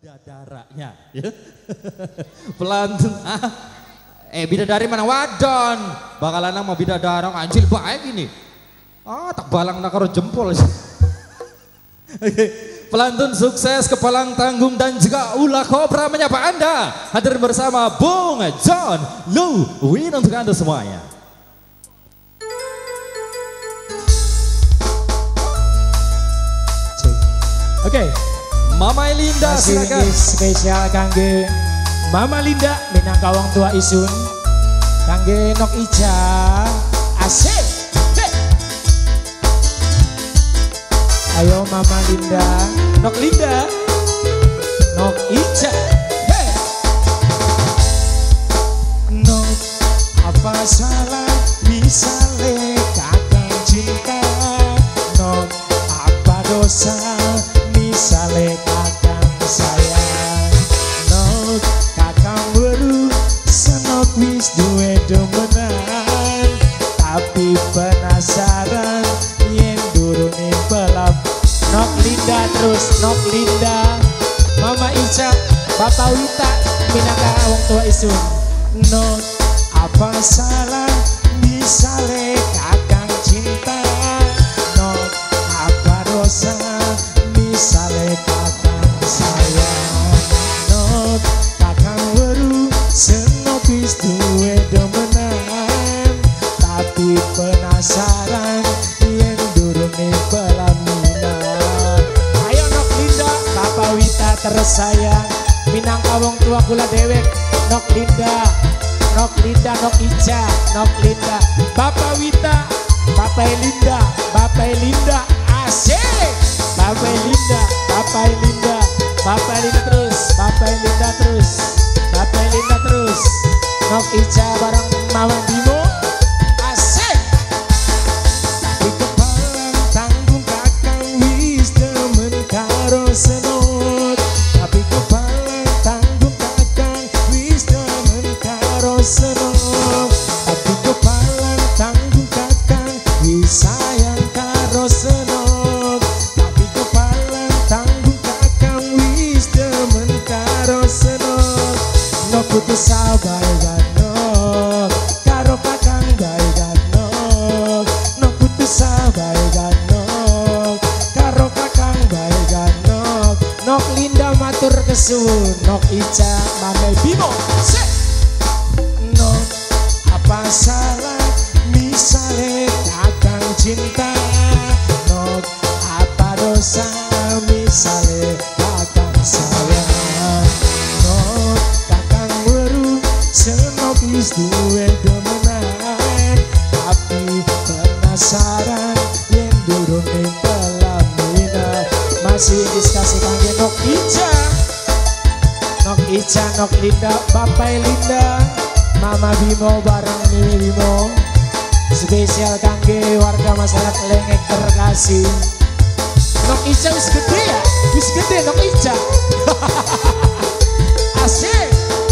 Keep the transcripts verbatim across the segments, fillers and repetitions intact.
bidadaranya ya. Pelantun ah eh bidadari mana wadon bakalan nama bidadara anjil baik ini ah tak balang nak karo jempol sih. Oke pelantun sukses kepalang tanggung dan juga ulah kobra menyapa anda hadir bersama Bung John Luwin untuk anda semuanya. Oke okay. Mama Linda silakan. Spesial kangge Mama Linda minangka wong tua isun kangge Nok Ica asik hey. Ayo Mama Linda Nok Linda Nok Ica hey. Nok apa salah misale kakang cinta Nok apa dosa misale kakang sayang Nok kakang baru senok wis duwe demenan tapi penasaran yen durune pelap Nok Linda terus Nok Linda Mama Ica Bapak Wita minangka wong tua isun Nok apa salah misale kakang cinta Nok apa dosa misale kakang sayang Not kakang baru senopis duwe demenan tapi penasaran yen durune pelaminan ayo Nok Linda Bapak Wita tersayang minangka wong tua kula dewek Nok Linda Nok Linda Nok Ica Nok Linda Bapak Wita Bapak Linda Bapak Linda asik Bapak Linda, Bapak Linda, Bapak Linda terus, Bapak Linda terus, Bapak Linda terus. Nok Ica bareng Mama Bimo, asik. Di kepalang tanggung kakang wis demen karo senot. Tapi kepalang tanggung kakang wis demen karo senot. Tapi kepalang tanggung kakang wis sayang karo senot. Putus sabar ganok karo kakang bae ganok no putus sabar ganok karo kakang bae ganok Nok Linda matur kesuwun Nok Ica Mame Bimo sik Nok apa salah misale kakang cinta Nok apa dosa misale kakang sayang Nok senopis duwe demenan tapi penasaran yen durune pelaminan masih diskusi kangge Nok Ica Nok Ica Nok Linda Bapak Linda Mama Bimo bareng Mimi Bimo spesial kangge warga masyarakat Lengek terkasih Nok Ica wis gede ya wis gede Nok Ica asik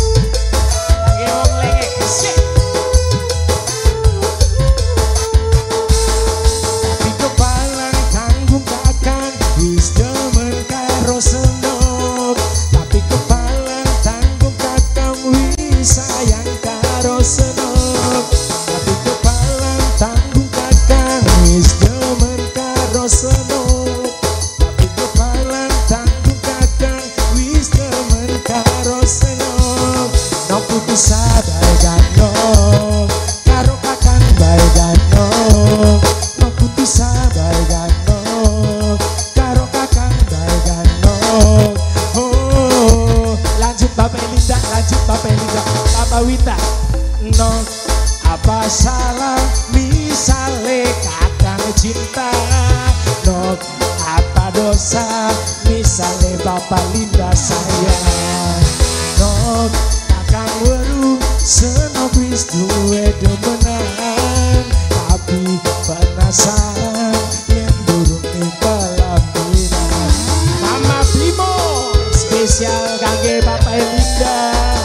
tapi kepalang tanggung kakang wis demen karo senok tapi kepalang tanggung kakang wis sayang karo senok tapi kepalang tanggung kakang wis demen karo senok tapi kepalang tanggung kakang wis demen karo senok Nok putus sabar ganok karo kakang bae ganok Nok putus sabar ganok karo kakang bae ganok oh lanjut Bapak Linda lanjut Bapak Linda Bapak Wita Nok apa salah misale kakang cinta Nok apa dosa misale Bapak Linda sayang Nok kakang baru senopis duwe demenan tapi penasaran yen durune pelaminan Mama Bimo spesial kangge Bapak Linda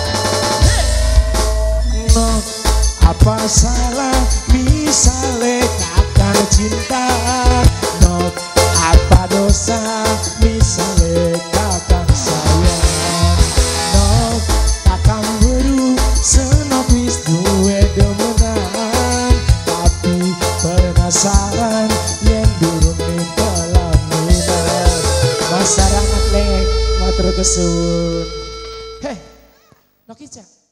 Nok apa salah misale kakang cinta Nok apa dosa misale kakang sayang penasaran yen durung pelaminan. Masyarakat lek matur kesuwun. Heh, Nok Ica.